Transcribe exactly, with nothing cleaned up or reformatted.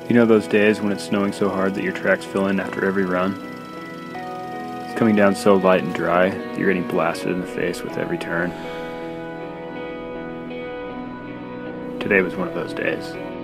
You know those days when it's snowing so hard that your tracks fill in after every run? It's coming down so light and dry that you're getting blasted in the face with every turn. Today was one of those days.